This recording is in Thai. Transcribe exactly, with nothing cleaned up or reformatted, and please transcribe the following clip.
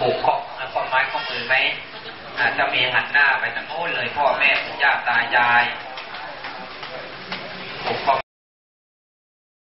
ผูกข้อข้อไม้ข้อมือไหมจะมีหันหน้าไปทางโน้นเลยพ่อแม่ปู่ย่าตายายผูกข้อ